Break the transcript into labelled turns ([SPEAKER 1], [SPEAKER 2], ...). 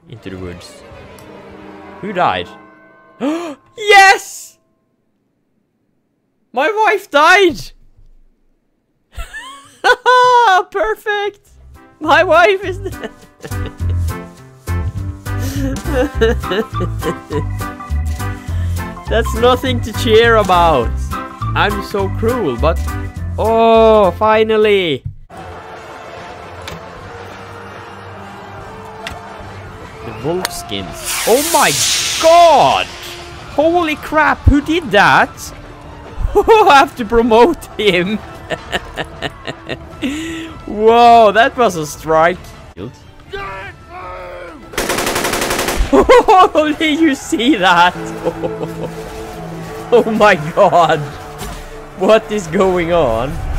[SPEAKER 1] into the woods. Who died? Yes! My wife died! Perfect! My wife is dead! That's nothing to cheer about. I'm so cruel, but... Oh, finally! The wolf skins. Oh my god! Holy crap, who did that? I have to promote him. Whoa, that was a strike. Oh, did you see that? Oh my god. What is going on?